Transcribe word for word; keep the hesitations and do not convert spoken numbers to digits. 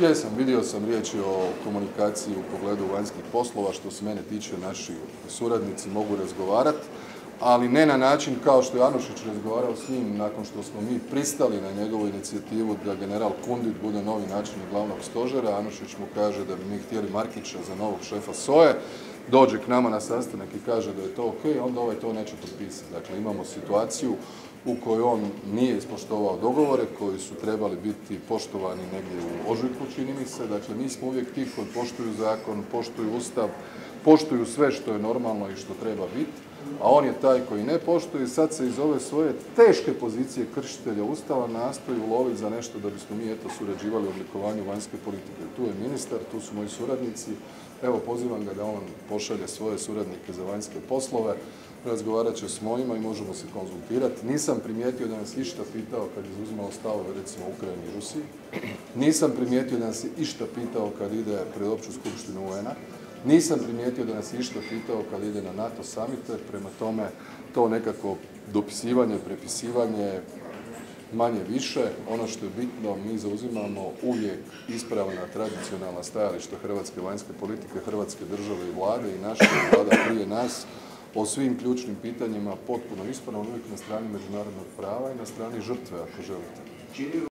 Jesam, vidio sam, riječ je o komunikaciji u pogledu vanjskih poslova, što se mene tiče naši suradnici mogu razgovarati, ali ne na način kao što je Anušić razgovarao s njim nakon što smo mi pristali na njegovu inicijativu da general Kundit bude novi načelnik glavnog stožera. Anušić mu kaže da bi mi htjeli Markića za novog šefa S O E, dođe k nama na sastanak i kaže da je to ok, onda ovaj to neće potpisati. Dakle, imamo situaciju u kojoj on nije ispoštovao dogovore koji su trebali biti poštovani negdje u ožujku, čini mi se. Dakle, mi smo uvijek ti koji poštuju zakon, poštuju ustav, poštuju sve što je normalno i što treba biti, a on je taj koji ne poštuje i sad se iz ove svoje teške pozicije kršitelja ustava nastoji uloviti za nešto da bismo mi eto surađivali u oblikovanju vanjske politike. Tu je ministar, tu su moji suradnici. Evo, pozivam ga da on pošalje svoje suradnike za vanjske poslove, razgovarat će s mojima i možemo se konzultirati. Nisam primijetio da nas išta pitao kad je zauzimao stavove recimo Ukrajini i Rusiji. Nisam primijetio da nas je išta pitao kad ide pred opću skupštinu U N A. Nisam primijetio da nas je išta pitao kad ide na NATO samite. Prema tome, to nekako dopisivanje, prepisivanje, manje više. Ono što je bitno, mi zauzimamo uvijek ispravna tradicionalna stajališta hrvatske vanjske politike, hrvatske države i vlade i naše vlada prije nas o svim ključnim pitanjima potpuno ispravno, uvijek na strani međunarodnog prava i na strani žrtve, ako želite.